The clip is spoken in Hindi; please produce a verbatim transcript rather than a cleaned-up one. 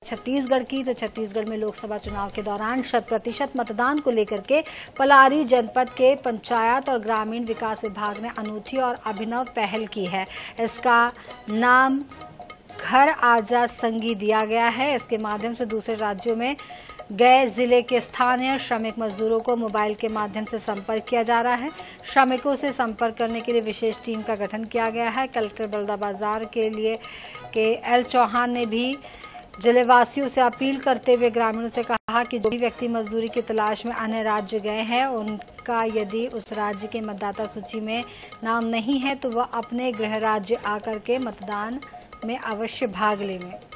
छत्तीसगढ़ की, तो छत्तीसगढ़ में लोकसभा चुनाव के दौरान शत प्रतिशत मतदान को लेकर के पलारी जनपद के पंचायत और ग्रामीण विकास विभाग ने अनूठी और अभिनव पहल की है। इसका नाम घर आजा संगी दिया गया है। इसके माध्यम से दूसरे राज्यों में गए जिले के स्थानीय श्रमिक मजदूरों को मोबाइल के माध्यम से संपर्क किया जा रहा है। श्रमिकों से संपर्क करने के लिए विशेष टीम का गठन किया गया है। कलेक्टर बलौदाबाजार के लिए के एल चौहान ने भी जिलेवासियों से अपील करते हुए ग्रामीणों से कहा कि जो भी व्यक्ति मजदूरी की तलाश में अन्य राज्य गए हैं, उनका यदि उस राज्य के मतदाता सूची में नाम नहीं है तो वह अपने गृह राज्य आकर के मतदान में अवश्य भाग लें।